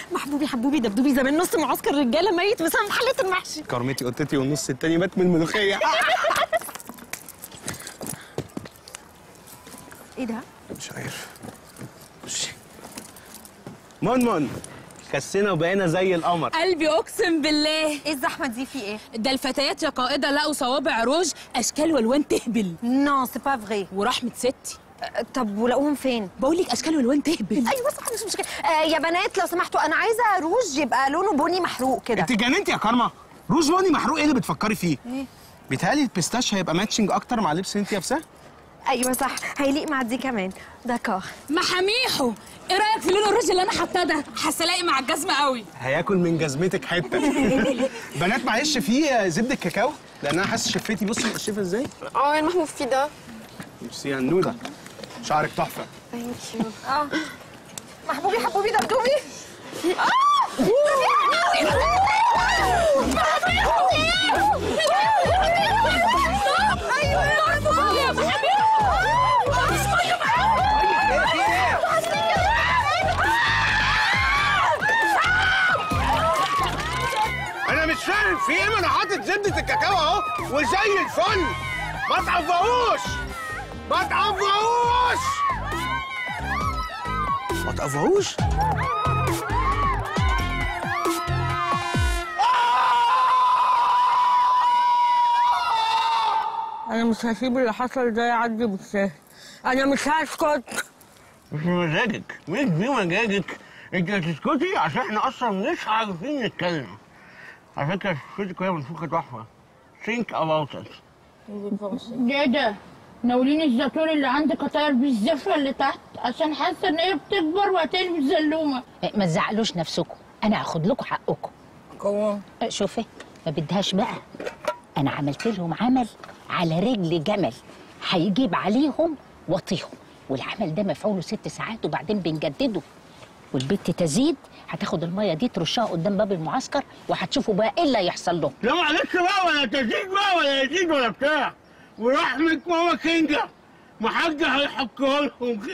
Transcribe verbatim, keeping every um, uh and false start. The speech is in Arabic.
محبوبي حبوبي دبدوبي زمان نص معسكر رجاله ميت بسبب حله المحشي. كرمتي قطتي والنص التاني مات من الملوخيه. ايه ده؟ مش عارف. بصي من من خسينا وبقينا زي القمر. قلبي اقسم بالله. ايه الزحمه دي في ايه؟ ده الفتيات يا قائده لقوا صوابع روج اشكال والوان تهبل. نو سي با فغي. ورحمه ستي. أه طب ولقوهم فين؟ بقول لك اشكال والوان تهبل. ايوه صح مش مشكله. آه يا بنات لو سمحتوا انا عايزه روج يبقى لونه بني محروق كده. انت جننتي يا كارما؟ روج بني محروق ايه اللي بتفكري فيه؟ ايه؟ بيتهيألي البيستاش هيبقى ماتشنج اكتر مع لبس انت لابساه. ايوه صح هيليق مع دي كمان. داكور. محاميحو ايه رايك في لون الروج اللي انا حاطاه ده؟ حاسه لايق مع الجزمه قوي. هياكل من جزمتك حته. بنات معلش في زبده كاكاو لان انا حاسس شفتي بصي مقشفه ازاي. اه يا محمود في ده. بصي يا هنوده شعرك تحفه. ثانك يو. اه محبوبي حبوبي دبدوبي. انا مش فاهم في ايه، ما انا حاطط زبده الكاكاو اهو وزي الفل. ما تقفوش ما تقفوش ما تقفوش. انا مش هسيب اللي حصل ده يعدي بالسهل. انا مش هسكت. مش بمزاجك، مش بمزاجك. انت هتسكتي عشان احنا اصلا مش عارفين نتكلم. على فكره شفتك وهي منفوخه تحفه. think about it. ده ده ناولين الزيتون اللي عندك اطير بيه الزفره اللي تحت عشان حاسه ان هي بتكبر وهتقلب زلومه. ما تزعلوش نفسكم، انا هاخد لكم حقكم. قوام شوفي ما بدهاش بقى، انا عملت لهم عمل على رجل جمل هيجيب عليهم وطيهم، والعمل ده مفعوله ست ساعات وبعدين بنجدده. والبت تزيد هتاخد الميه دي ترشها قدام باب المعسكر وهتشوفوا بقى ايه اللي هيحصل لهم. لا معلش بقى، ولا تزيد بقى ولا يزيد ولا بتاع، ورحمة ماما كينجا ما حد هيحكها لهم.